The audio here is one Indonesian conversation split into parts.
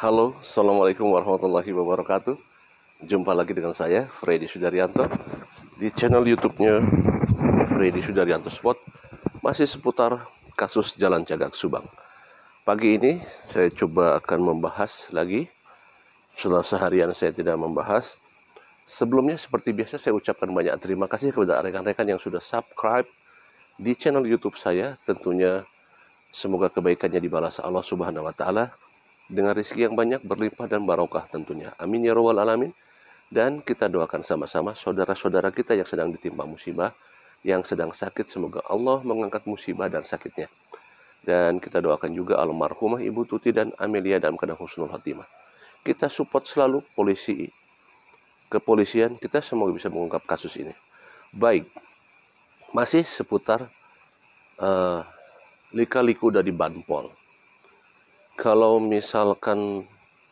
Halo, Assalamualaikum warahmatullahi wabarakatuh. Jumpa lagi dengan saya, Freddy Sudaryanto, di channel YouTube-nya Freddy Sudaryanto Spot, masih seputar kasus Jalan Cagak Subang. Pagi ini saya coba akan membahas lagi, setelah seharian saya tidak membahas. Sebelumnya seperti biasa saya ucapkan banyak terima kasih kepada rekan-rekan yang sudah subscribe di channel YouTube saya. Tentunya semoga kebaikannya dibalas Allah Subhanahu wa taala dengan rezeki yang banyak, berlimpah dan barokah tentunya. Amin ya rabbal alamin. Dan kita doakan sama-sama saudara-saudara kita yang sedang ditimpa musibah, yang sedang sakit, semoga Allah mengangkat musibah dan sakitnya. Dan kita doakan juga almarhumah Ibu Tuti dan Amelia dalam keadaan husnul khotimah. Kita support selalu kepolisian, kita semoga bisa mengungkap kasus ini. Baik, masih seputar lika-liku dari Banpol. Kalau misalkan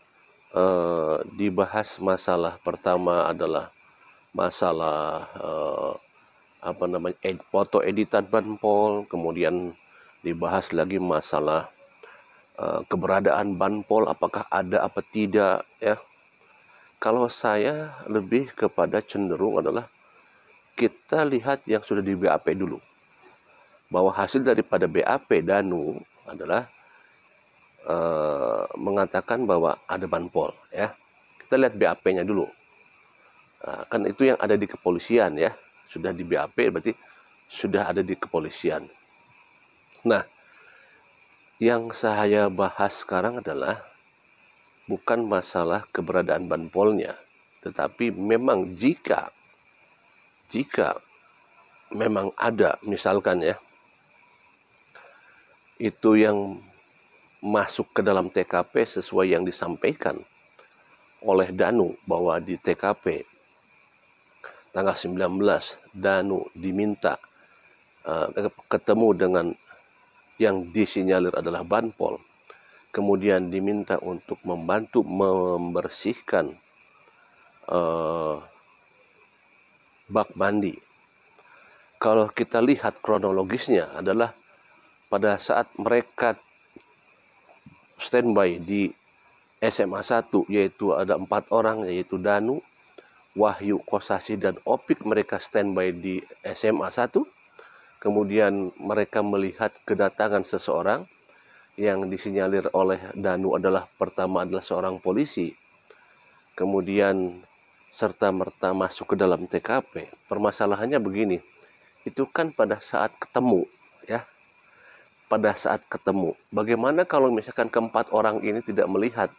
dibahas masalah pertama adalah masalah foto editan Banpol, kemudian dibahas lagi masalah keberadaan Banpol, apakah ada apa tidak, ya. Kalau saya lebih kepada cenderung adalah kita lihat yang sudah di BAP dulu, bahwa hasil daripada BAP Danu adalah mengatakan bahwa ada Banpol, ya. Kita lihat BAP-nya dulu. Kan itu yang ada di kepolisian, ya. Sudah di BAP berarti sudah ada di kepolisian. Nah, yang saya bahas sekarang adalah bukan masalah keberadaan Banpolnya, tetapi memang jika memang ada, misalkan ya, itu yang masuk ke dalam TKP sesuai yang disampaikan oleh Danu, bahwa di TKP tanggal 19 Danu diminta ketemu dengan yang disinyalir adalah Banpol, kemudian diminta untuk membantu membersihkan bak mandi. Kalau kita lihat kronologisnya adalah pada saat mereka standby di SMA 1, yaitu ada 4 orang, yaitu Danu, Wahyu, Kosasi, dan Opik. Mereka standby di SMA 1. Kemudian mereka melihat kedatangan seseorang yang disinyalir oleh Danu adalah pertama adalah seorang polisi. Kemudian serta-merta masuk ke dalam TKP. Permasalahannya begini, itu kan pada saat ketemu, ya. Pada saat ketemu, bagaimana kalau misalkan keempat orang ini tidak melihat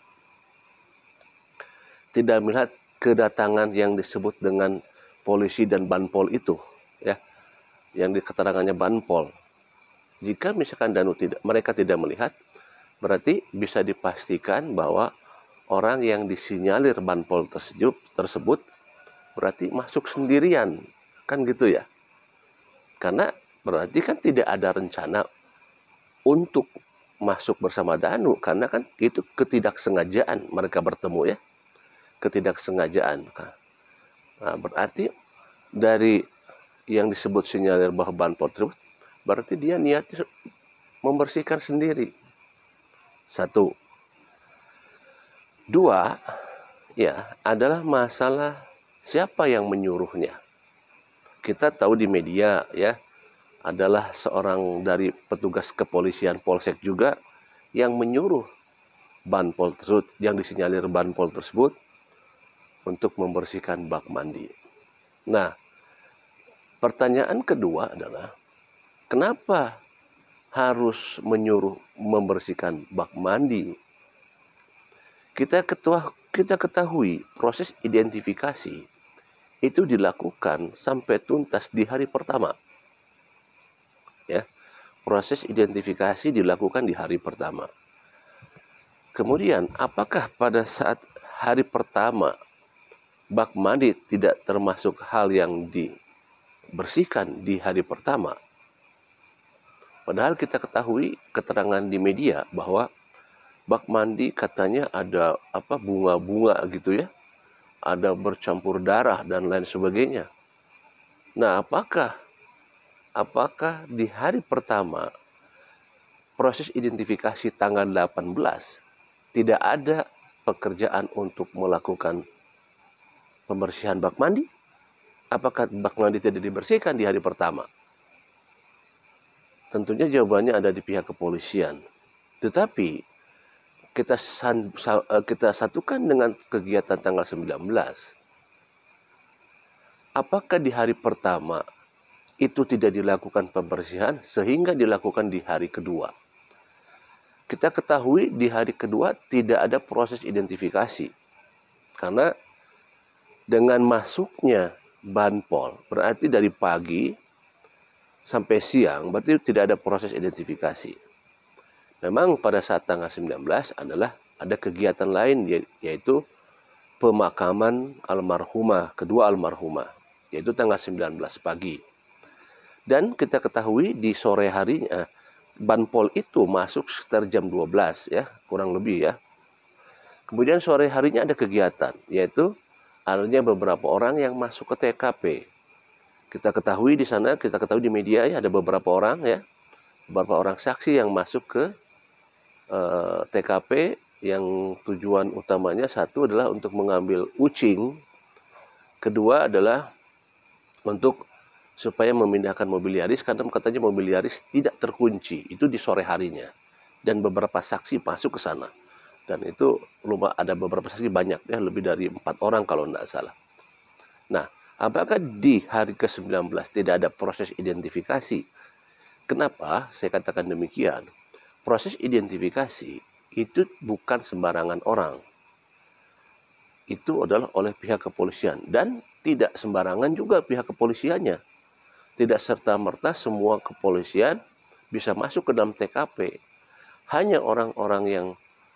kedatangan yang disebut dengan polisi dan Banpol itu, ya, yang di keterangannya Banpol. Jika misalkan mereka tidak melihat, berarti bisa dipastikan bahwa orang yang disinyalir Banpol tersebut berarti masuk sendirian, kan gitu ya? Karena berarti kan tidak ada rencana untuk masuk bersama Danu, karena kan itu ketidaksengajaan mereka bertemu, ya. Ketidaksengajaan. Nah, berarti dari yang disebut sinyalir bahwa Banpol tersebut, berarti dia niatnya membersihkan sendiri. 1. 2, ya, adalah masalah siapa yang menyuruhnya. Kita tahu di media, ya, adalah seorang dari petugas kepolisian Polsek juga yang menyuruh Banpol tersebut, yang disinyalir Banpol tersebut, untuk membersihkan bak mandi. Nah, pertanyaan kedua adalah, kenapa harus menyuruh membersihkan bak mandi? Kita ketahui proses identifikasi itu dilakukan sampai tuntas di hari pertama. Ya, proses identifikasi dilakukan di hari pertama. Kemudian, apakah pada saat hari pertama bak mandi tidak termasuk hal yang dibersihkan di hari pertama? Padahal kita ketahui keterangan di media bahwa bak mandi katanya ada bunga-bunga gitu, ya. Ada bercampur darah dan lain sebagainya. Nah, apakah di hari pertama proses identifikasi tanggal 18 tidak ada pekerjaan untuk melakukan pembersihan bak mandi? Apakah bak mandi tidak dibersihkan di hari pertama? Tentunya jawabannya ada di pihak kepolisian. Tetapi kita satukan dengan kegiatan tanggal 19. Apakah di hari pertama itu tidak dilakukan pembersihan sehingga dilakukan di hari kedua? Kita ketahui di hari kedua tidak ada proses identifikasi. Karena dengan masuknya banpol, berarti dari pagi sampai siang, berarti tidak ada proses identifikasi. Memang pada saat tanggal 19 adalah ada kegiatan lain, yaitu pemakaman kedua almarhumah, yaitu tanggal 19 pagi. Dan kita ketahui di sore harinya, banpol itu masuk sekitar jam 12 ya, kurang lebih ya. Kemudian sore harinya ada kegiatan, yaitu adanya beberapa orang yang masuk ke TKP. Kita ketahui di sana, kita ketahui di media ya, ada beberapa orang ya, beberapa orang saksi yang masuk ke TKP yang tujuan utamanya satu adalah untuk mengambil ucing, kedua adalah untuk supaya memindahkan mobil Yaris karena katanya mobil Yaris tidak terkunci, itu di sore harinya. Dan beberapa saksi masuk ke sana. Dan itu ada beberapa saksi banyak ya, lebih dari 4 orang kalau tidak salah. Nah, apakah di hari ke-19 tidak ada proses identifikasi? Kenapa saya katakan demikian? Proses identifikasi itu bukan sembarangan orang. Itu adalah oleh pihak kepolisian. Dan tidak sembarangan juga pihak kepolisiannya. Tidak serta-merta semua kepolisian bisa masuk ke dalam TKP. Hanya orang-orang yang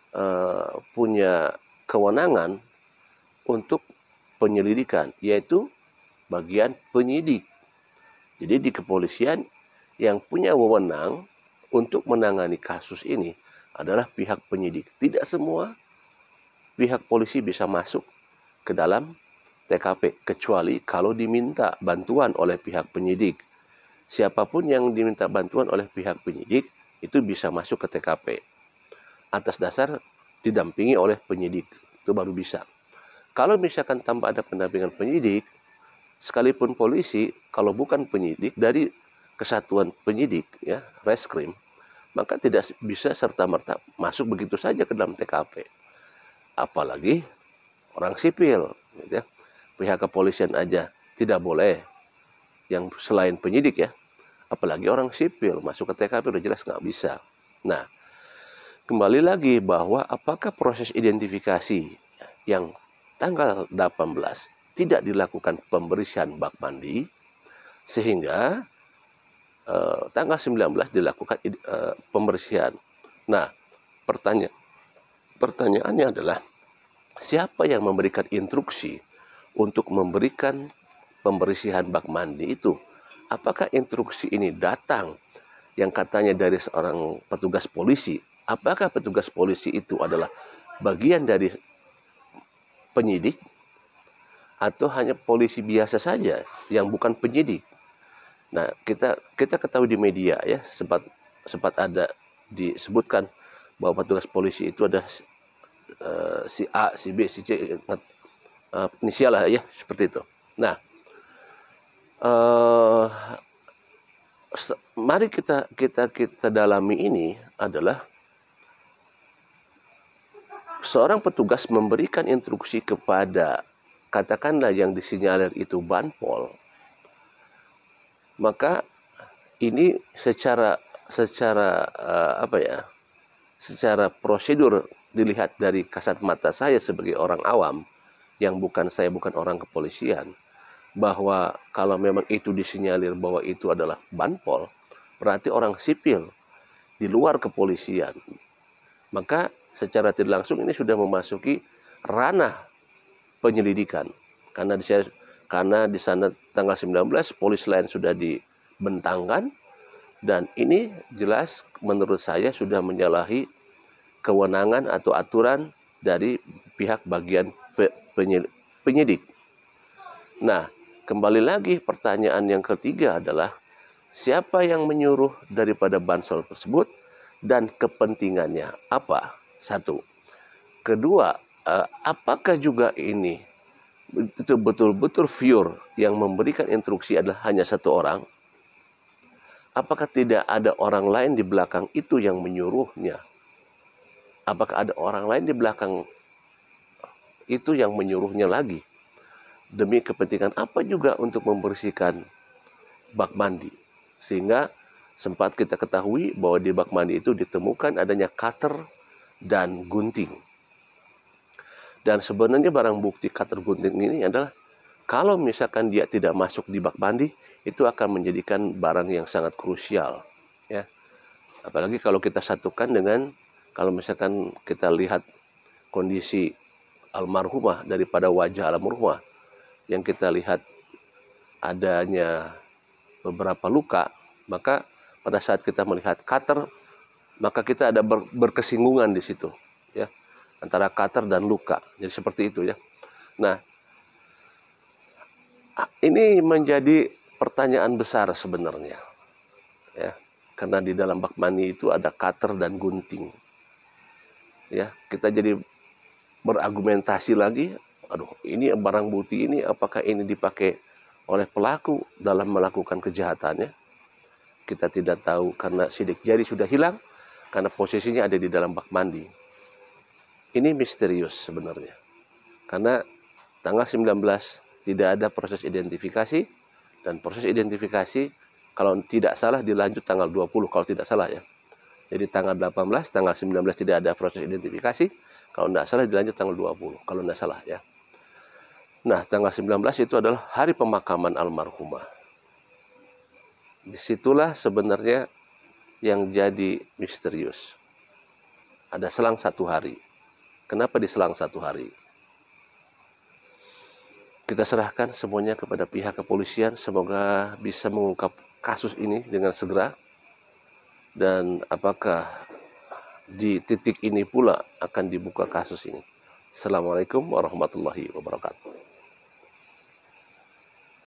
punya kewenangan untuk penyelidikan, yaitu bagian penyidik. Jadi di kepolisian yang punya wewenang untuk menangani kasus ini adalah pihak penyidik. Tidak semua pihak polisi bisa masuk ke dalam TKP, kecuali kalau diminta bantuan oleh pihak penyidik. Siapapun yang diminta bantuan oleh pihak penyidik, itu bisa masuk ke TKP. Atas dasar didampingi oleh penyidik, itu baru bisa. Kalau misalkan tanpa ada pendampingan penyidik, sekalipun polisi, kalau bukan penyidik dari kesatuan penyidik, ya, reskrim, maka tidak bisa serta-merta masuk begitu saja ke dalam TKP. Apalagi orang sipil, gitu ya. Pihak kepolisian aja tidak boleh, yang selain penyidik ya, apalagi orang sipil masuk ke TKP udah jelas nggak bisa. Nah, kembali lagi bahwa apakah proses identifikasi yang tanggal 18 tidak dilakukan pembersihan bak mandi sehingga tanggal 19 dilakukan pembersihan. Nah, pertanyaannya adalah siapa yang memberikan instruksi untuk memberikan pembersihan bak mandi itu? Apakah instruksi ini datang yang katanya dari seorang petugas polisi? Apakah petugas polisi itu adalah bagian dari penyidik atau hanya polisi biasa saja yang bukan penyidik? Nah, kita ketahui di media ya, sempat ada disebutkan bahwa petugas polisi itu ada si A, si B, si C, inisial lah ya, seperti itu. Nah, mari kita dalami ini adalah seorang petugas memberikan instruksi kepada katakanlah yang disinyalir itu banpol, maka ini secara secara prosedur dilihat dari kasat mata saya sebagai orang awam yang bukan orang kepolisian, bahwa kalau memang itu disinyalir bahwa itu adalah banpol, berarti orang sipil di luar kepolisian, maka secara tidak langsung ini sudah memasuki ranah penyelidikan. Karena di sana tanggal 19 polis lain sudah dibentangkan, dan ini jelas menurut saya sudah menyalahi kewenangan atau aturan dari pihak bagian penyidik. Nah, kembali lagi pertanyaan yang ketiga adalah siapa yang menyuruh daripada bansol tersebut dan kepentingannya apa? Satu. Kedua apakah juga ini itu betul-betul pure yang memberikan instruksi adalah hanya satu orang? Apakah tidak ada orang lain di belakang itu yang menyuruhnya? Apakah ada orang lain di belakang itu yang menyuruhnya lagi? Demi kepentingan apa juga untuk membersihkan bak mandi? Sehingga sempat kita ketahui bahwa di bak mandi itu ditemukan adanya cutter dan gunting. Dan sebenarnya barang bukti cutter gunting ini adalah kalau misalkan dia tidak masuk di bak mandi, itu akan menjadikan barang yang sangat krusial, ya. Apalagi kalau kita satukan dengan kalau misalkan kita lihat kondisi almarhumah daripada wajah almarhumah yang kita lihat adanya beberapa luka, maka pada saat kita melihat cutter, maka kita ada berkesinggungan di situ, ya, antara cutter dan luka. Jadi seperti itu, ya. Nah, ini menjadi pertanyaan besar sebenarnya, ya, karena di dalam bak mandi itu ada cutter dan gunting, ya. Kita jadi berargumentasi lagi, aduh, ini barang bukti ini apakah ini dipakai oleh pelaku dalam melakukan kejahatannya? Kita tidak tahu karena sidik jari sudah hilang, karena posisinya ada di dalam bak mandi. Ini misterius sebenarnya, karena tanggal 19 tidak ada proses identifikasi, dan proses identifikasi kalau tidak salah dilanjut tanggal 20 kalau tidak salah, ya. Jadi tanggal 18, tanggal 19 tidak ada proses identifikasi, kalau tidak salah dilanjut tanggal 20 kalau tidak salah, ya. Nah, tanggal 19 itu adalah hari pemakaman almarhumah. Disitulah sebenarnya yang jadi misterius. Ada selang 1 hari. Kenapa diselang 1 hari? Kita serahkan semuanya kepada pihak kepolisian, semoga bisa mengungkap kasus ini dengan segera. Dan apakah di titik ini pula akan dibuka kasus ini. Assalamualaikum warahmatullahi wabarakatuh.